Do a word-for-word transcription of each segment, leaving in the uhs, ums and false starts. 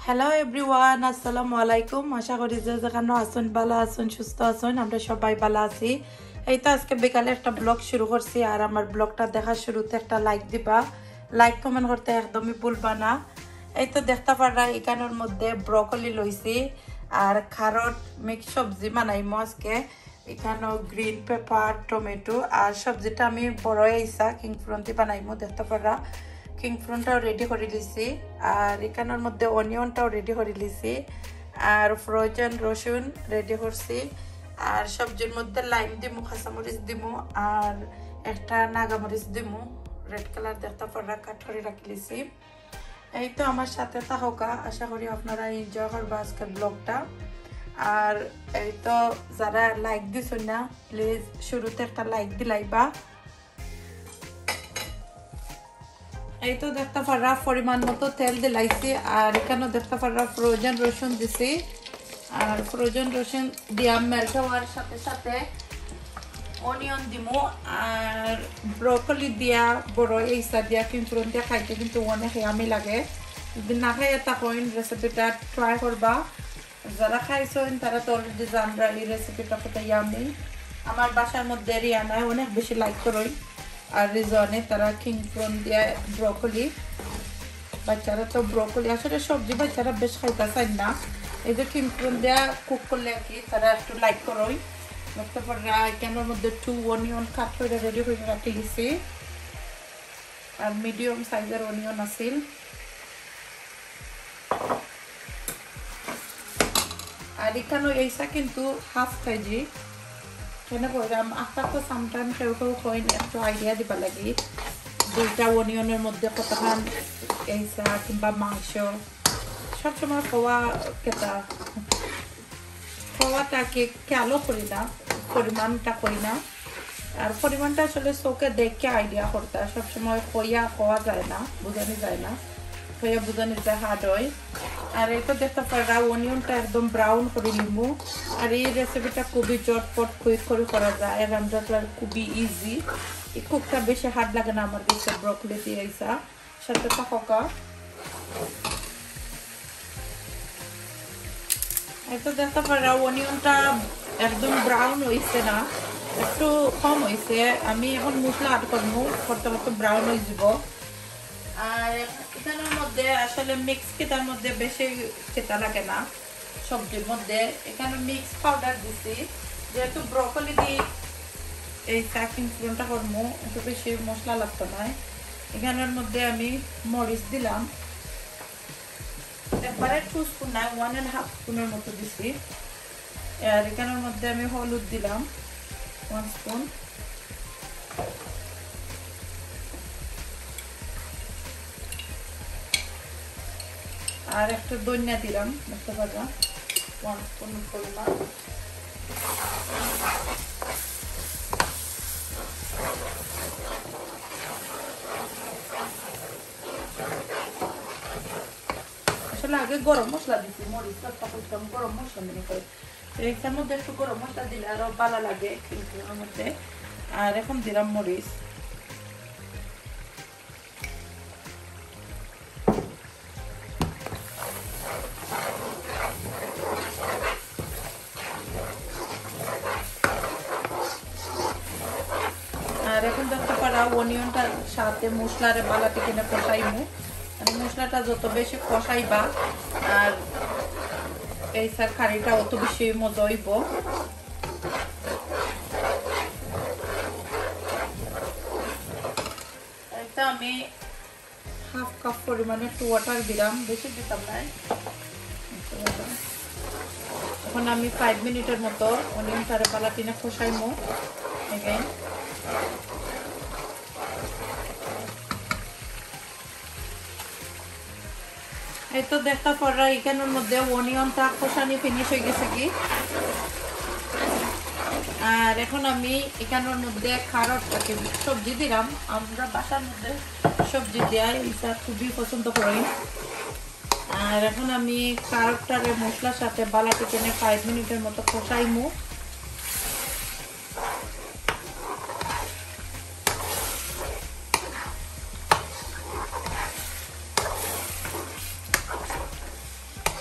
Hello everyone, আসসালামু আলাইকুম। আশা করি যে যেখানে আছেন ভালো আছেন, সুস্থ আছেন। আমরা সবাই ভালো আছি। এই তো আজকে বিকালে একটা ব্লগ শুরু করছি, আর আমার ব্লগটা দেখার শুরুতে একটা লাইক দিবা, লাইক কমেন্ট করতে একদমই ভুলবা না। এই তো দেখতে পারা এখানের মধ্যে ব্রকলি লইছি আর খারট মিক্স সবজি বানাইমো আজকে। এখানেও গ্রিন পেপার, টমেটো আর সবজিটা আমি বড় ইসা কিংফ্রন্তি বানাইমো। দেখতে পারা কিংফ্রনটাও রেডি করে দিছি, আর এখানের মধ্যে অনিয়নটাও রেডি করে দিছি, আর ফ্রোজেন রসুন রেডি করছি, আর সবজির মধ্যে লাইম দিমু, কাঁচামরিচ দিমু, আর একটা নাগামরিচ দিমু রেড কালার দেখতে পারা কাট করে রাখিলিছি। এই তো আমার সাথে থাকা, আশা করি আপনারা এনজয় করবা আজকের ব্লগটা। আর এই তো যারা লাইক দিছেন না, প্লিজ শুরুতে একটা লাইক দিলাইবা। এই তো দেখতে পারা পরিমাণ মতো তেল দিলাইছি, আর এখানেও দেখতে পারা ফ্রোজেন রসুন দিছি, আর ফ্রোজেন রসুন দিয়া মেল্ট হওয়ার সাথে সাথে অনিয়ন দিমু, আর ব্রকলি দিয়া বড় এইসা দিয়া কিন্তু দিয়া খাইতে কিন্তু অনেক ইয়ামি লাগে। যদি না খাইয়ে তখন রেসিপিটা ট্রাই করবা। যারা খাইছেন তারা তো অলরেডি জানরা এই রেসিপিটা কত ইয়ামি। আমার বাসার মধ্যে রিয়ানায় অনেক বেশি লাইক করই, আর রিজনে তারা কিংফ্রন দিয়ে ব্রকলি, বাচ্চারা তো ব্রকলি আসলে সবজি বাচ্চারা বেশ খাইতে চায় না। এই যে কিংফ্রন দেওয়া কুক করলে আর কি তারা একটু লাইক করোই। দেখতে পারা এখানের মধ্যে টু অনিয়ন কাট করে রেডি করে রাখি দিছি, আর মিডিয়াম সাইজের অনিয়ন আছিল। আর এখানেও এইসা কিন্তু হাফ কেজি কেন করলাম আপনার তো সামটাইম কেউ কেউ হয় না, একটু আইডিয়া দিবা লাগি দুইটা অনিয়নের মধ্যে কতখান এইসা কিংবা মাংস সবসময় খাওয়া কেটা খাওয়াটাকে খেয়ালও করি না, পরিমাণটা করি না। আর পরিমাণটা আসলে চোখে দেখে আইডিয়া করতে সবসময় খইয়া খাওয়া যায় না, বোঝানো যায় না, খইয়া বোঝানো যায় হার্ড হয়। আর এই তো দেখতে পারা অনিয়নটা একদম ব্রাউন করে নিব। আর এই রেসিপিটা খুবই চটপট কুইক করে করা যায়, রান্নাটা খুবই ইজি। এই কুকটা বেশি হার্ড লাগে না আমার কাছে। ব্রকলি দিয়ে আইসা সাথে থাকা এই তো দেখতে পারা অনিয়নটা একদম ব্রাউন হয়েছে না, একটু কম হয়েছে। আমি এখন মশলা অ্যাড করবো, করতে করতে ব্রাউন হয়ে যাব। আর এখানের মধ্যে আসলে মিক্স কেটার মধ্যে বেশি খেতে লাগে না সবজির মধ্যে। এখানে মিক্স পাউডার দিছি, যেহেতু ব্রকলি দিয়ে এই চাকিং ফ্রনটা করবো, একটু বেশি মশলা লাগতো না। এখানের মধ্যে আমি মরিচ দিলাম একবারে টু স্পুন না, ওয়ান অ্যান্ড হাফ স্পুনের মতো দিছি। আর এখানের মধ্যে আমি হলুদ দিলাম ওয়ান স্পুন, আর একটা ধনিয়া দিলাম দেখতে পারা ওয়ান স্পুন পরিমাণ। আসলে আগে গরম মশলা দিচ্ছি, মরিচ তখন গরম মশলা মনে করি, এটার মধ্যে একটু গরম মশলা দিলে আরো ভালো লাগে কিন্তু এর মধ্যে। আর এখন দিলাম মরিচ, আর এখন দেখতে পারা অনিয়নটার সাথে মশলার বালাটি কিনে কষাইমু। আর মশলাটা যত বেশি কষাইবা আর এই সার কারিটা অত বেশি মজা হইব। এটা আমি হাফ কাপ পরিমাণে একটু ওয়াটার দিলাম, বেশি দিতাম না। এখন আমি ফাইভ মিনিটের মতো অনিয়নটার বালাটিনে কষাইমু এগেইন। এই তো দেখতে পারা এখানের মধ্যে অনিয়নটা কষানি ফিনিশ হয়ে গেছে কি। আর এখন আমি এখানের মধ্যে খারটটাকে সবজি দিলাম। আমরা বাসার মধ্যে সবজি দেওয়া এটা খুবই পছন্দ করি। আর এখন আমি খারটটারে মশলার সাথে বালাটি টেনে ফাইভ মিনিটের মতো কষাইমু।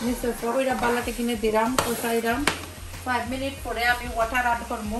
নিচে ওইটা বালাটি কিনে দিলাম কষাইলাম পাঁচ মিনিট পরে আমি ওয়াটার অ্যাড করবো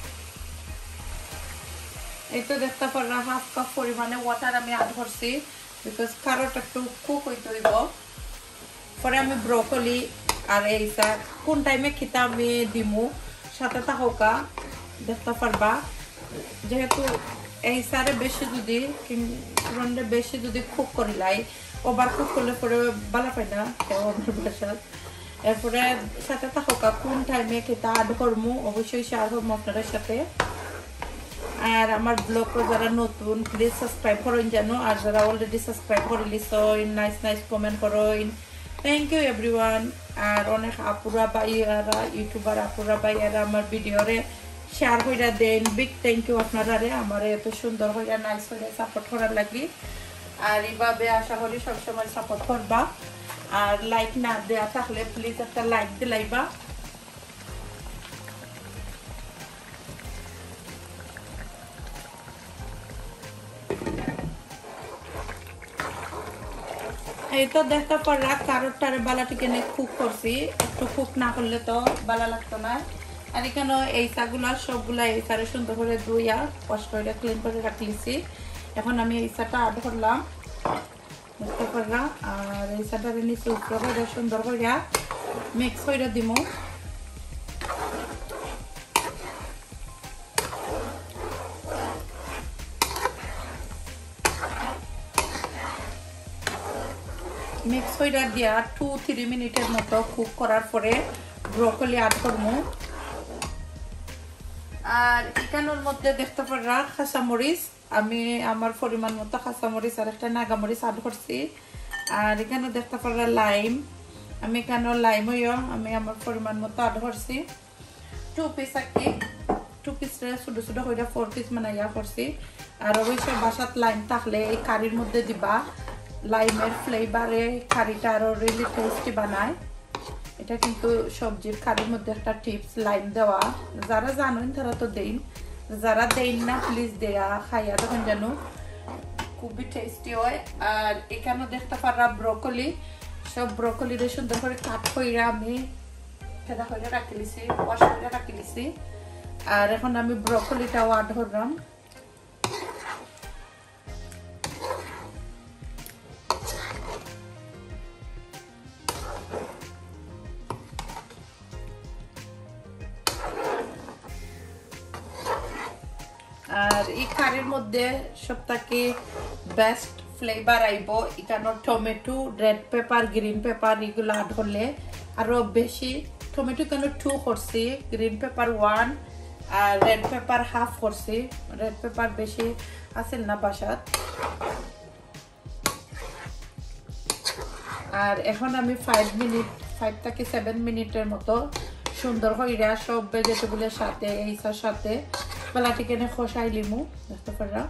এই তো দেখতে পারলা হাফ কাপ পরিমাণে ওয়াটার আমি অ্যাড করছি বিকজ কারোটা একটু কুক হইতে হইব পরে আমি ব্রোকলি আর এইটা কোন টাইমে খেতে আমি দিমু সাথে থাকা দেখতে পারবা যেহেতু এই সারে বেশি যদি কিংবা বেশি যদি কুক করিলাই ওভার কুক করলে পরে ভালো পাই না আমার বাসাত এরপরে সাথে থাকা কোন টাইমে খেতে অ্যাড করবো অবশ্যই শেয়ার করবো আপনাদের সাথে আর আমার ব্লগটা যারা নতুন প্লিজ সাবস্ক্রাইব করেন জানো আর যারা অলরেডি সাবস্ক্রাইব করে লিসইন নাইস নাইস কমেন্ট করেন থ্যাংক ইউ এভরিওয়ান আর অনেক আপুরা ভাইয়ারা ইউটিউবার আপুরা ভাইয়ারা আমার ভিডিওরে শেয়ার করে দেন বিগ থ্যাংক ইউ আপনারা আমার এত সুন্দর হইয়া নাইস হইয়া সাপোর্ট করার লাগি আর এইভাবে আশা করি সবসময় সাপোর্ট করবা আর লাইক না দেওয়া থাকলে প্লিজ একটা লাইক দিলাইবা এই তো দেখতে পারলা কারোটার বালাটিকে নিয়ে কুক করছি একটু কুক না করলে তো ভালো লাগতো না আর এখানে এই চাগুলা সবগুলা এই চারে সুন্দর করে ধুইয়া ওয়াশ করে ক্লিন করে রাখলিছি এখন আমি এই চাটা অ্যাড করলাম দেখতে পারলা আর এই চাটার নিচে উপরে করে সুন্দর করে মিক্স করে দিব মিক্স হইরা দিয়া টু থ্রি মিনিটের মতো কুক করার পরে ব্রোকলি অ্যাড করবো আর এখানের মধ্যে দেখতে পারা কাঁচামরিচ আমি আমার পরিমাণ মতো কাঁচামরিচ আর একটা নাগামরিচ অ্যাড করছি আর এখানে দেখতে পারা লাইম আমি এখানে লাইম হইও আমি আমার পরিমাণ মতো অ্যাড করছি টু পিস আকি টু পিস ছোট ছোট হইরা ফোর পিস মানে ইয়া করছি আর অবশ্যই বাসাত লাইম থাকলে এই কারির মধ্যে দিবা লাইমের ফ্লেভারে কারিটা আরো রিয়েলি টেস্টি বানায় এটা কিন্তু সবজির কারির মধ্যে একটা টিপস লাইম দেওয়া যারা জানেন তারা তো দেন যারা দেন না প্লিজ দেয়া খাইয়া তখন জানো খুবই টেস্টি হয় আর এখানে দেখতে পারা ব্রোকলি সব ব্রোকলিরে সুন্দর করে কাট কইরা আমি ফেদা করে রাখি লিছি ওয়াশ করে রাখি লিছি আর এখন আমি ব্রোকলিটাও অ্যাড করলাম আর এই কারির মধ্যে সবথেকে বেস্ট ফ্লেভার আইব এখানে tomato red pepper green pepper এগুলো অ্যাড করলে আরো বেশি টমেটো কেন টু করছি গ্রিন পেপার ওয়ান আর রেড পেপার হাফ করছি রেড পেপার বেশি আসেন না বাসাত আর এখন আমি ফাইভ মিনিট ফাইভ থেকে সেভেন মিনিটের মতো সুন্দর হইরা সব ভেজিটেবলের সাথে এইটার সাথে বালাটিকে নে খসাই লিমু দেখতে পারা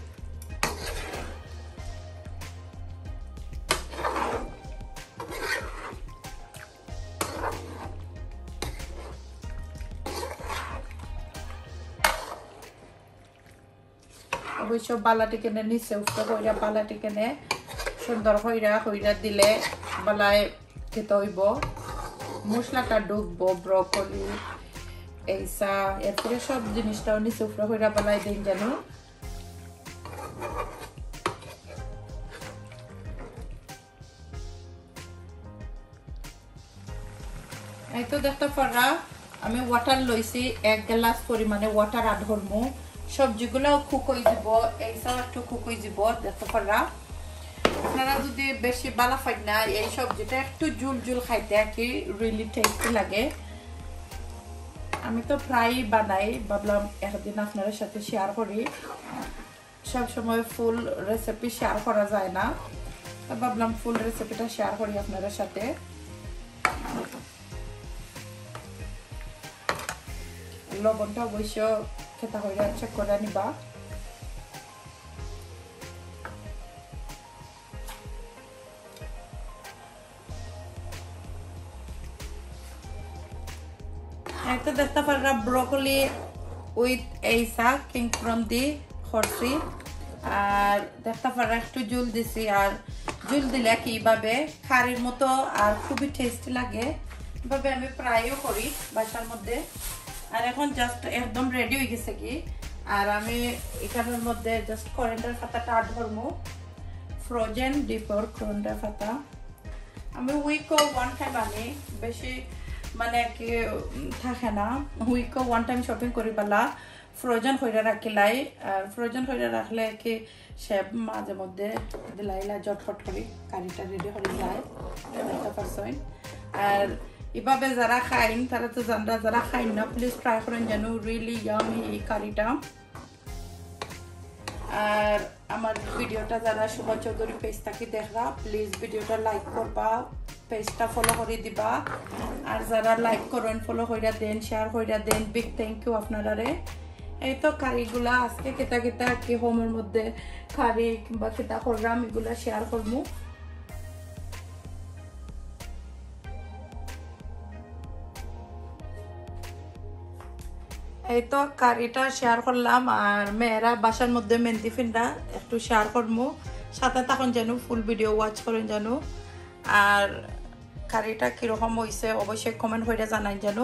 অবশ্য বালাটিকে নে নিচে উঠতে হইরা বালাটিকে নে সুন্দর হইরা হইরা দিলে বালায় খেতে হইব মশলাটা ডুববো ব্রোকলি এইসা এরপরে সব জিনিসটাও নিচে উপরে হইরা বালাই দিন জানো এই তো দেখতে পারা আমি ওয়াটার লইছি এক গ্লাস পরিমাণে ওয়াটার অ্যাড করবো সবজিগুলো কুক হয়ে যাব এইসব একটু কুক হয়ে যাব দেখতে পারা আপনারা যদি বেশি ভালো পাই না এই সবজিটা একটু জুল জুল খাইতে কি রিয়েলি টেস্টি লাগে আমি তো প্রায় বানাই ভাবলাম একদিন আপনাদের সাথে শেয়ার করি সব সময় ফুল রেসিপি শেয়ার করা যায় না তো ভাবলাম ফুল রেসিপিটা শেয়ার করি আপনাদের সাথে লবণটা অবশ্য খেতে হইলে চেক করে নিবা একটা দেখতে পারা ব্রোকলি উইথ এইসা কিংক্রম দি খরছি আর দেখতে পারা একটু জুল দিছি আর জুল দিলে কিভাবে খারির মতো আর খুবই টেস্টি লাগে এভাবে আমি প্রায়ও করি বাসার মধ্যে আর এখন জাস্ট একদম রেডি হয়ে গেছে কি আর আমি এখানের মধ্যে জাস্ট করিয়েন্ডার পাতাটা অ্যাড করব ফ্রোজেন ডিপর করিয়েন্ডার পাতা আমি উইকো ওয়ান টাইম আনি বেশি মানে কি থাকে না উইকো ওয়ান টাইম শপিং করি পালা ফ্রোজেন কইরা রাখিলাই আর ফ্রোজেন কইরা রাখলে কি সব মাঝে মধ্যে দিলাইলা জটফট করি কারিটা রেডি হয়ে যায় দেখতে পারছেন আর এভাবে যারা খাইন তারা তো জানরা যারা খাইন না প্লিজ ট্রাই করেন জানো রিয়েলি ইয়ামি এই কারিটা আর আমার ভিডিওটা যারা সুভা চৌধুরী পেজ থেকে দেখরা প্লিজ ভিডিওটা লাইক করবা পেজটা ফলো করে দিবা আর যারা লাইক করেন ফলো কইরা দেন শেয়ার কইরা দেন বিগ থ্যাংক ইউ আপনারারে এই তো কারিগুলা আজকে কেতা কেতা কি হোমের মধ্যে কারি কিংবা কেতা করলাম এগুলা শেয়ার করবো এই তো কারিটা শেয়ার করলাম আর মেয়েরা বাসার মধ্যে মেহেন্দি ফিনরা একটু শেয়ার করবো সাথে তখন যেন ফুল ভিডিও ওয়াচ করেন যেন আর কারিটা কিরকম হয়েছে অবশ্যই কমেন্ট করে জানাই যেন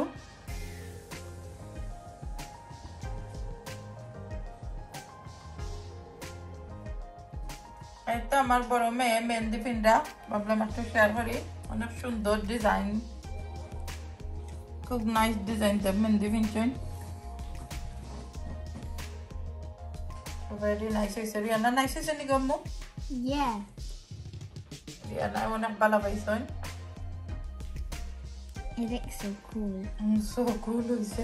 এই তো আমার বড় মেয়ে মেহেন্দি ফিনরা ভাবলাম একটু শেয়ার করি অনেক সুন্দর ডিজাইন খুব নাইস ডিজাইন দেব মেহেন্দি ফিনছেন Very nice hoyse Rihanna nice hoyse ni gammo Yeah Rihanna onek bala paison It looks so cool mm, so cool hoyse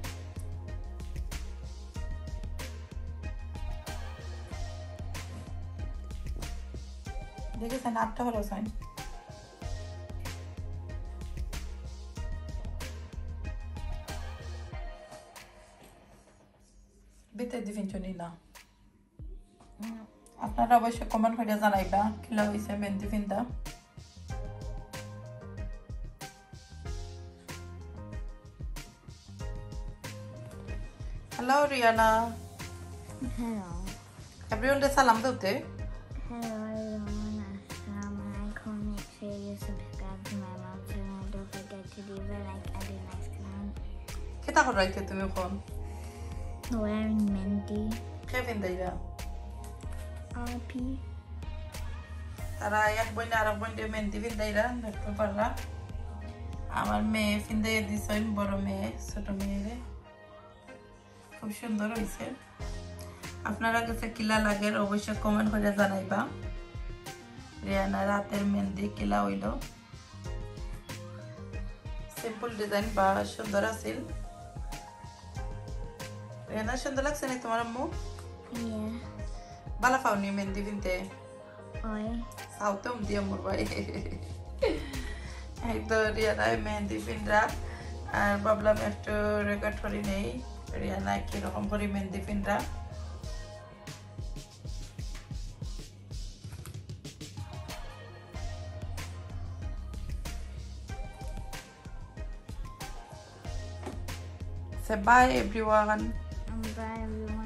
দেখেছেন আটটা হলো সাইন বেতে দিবেন চনি না আপনারা অবশ্যই কমেন্ট করে জানাইবা কিলা হইছে মেহেন্দি ফিন্দা hello Riyana Hello everyone de salam dote Hello everyone Assalamu alaikum make sure you subscribe to my mom's channel don't forget to leave a like and a nice comment কেটা করাইতে তুমি কোন wearing mehndi কে ফিন্দাইরা R P তারা এক বইনে আর এক বইনে মেহেন্দি ফিন্দাইরা দেখতে পারলা আমার মেয়ে ফিন্দাইয়া দিছেন বড় মেয়ে ছোট মেয়ে খুব সুন্দর হইছে আপনারা কাছে কিলা লাগে অবশ্যই কমেন্ট করে জানাইবা রিয়ানা রাতের মেহেন্দি কিলা হইলো সিম্পল ডিজাইন বা সুন্দর আছিল রিয়ানা সুন্দর লাগছে না তোমার আম্মু Yeah বালা পাওনি মেহেন্দি ফিনতে Oi সাউথম দিয়া মোর ভাই এই তো রিয়ানা মেহেন্দি ফিনরা আর ভাবলাম একটু রেকর্ড করি নেই রিয়ানা কিরকম করে mehndi ফিনরা Say bye everyone. Bye everyone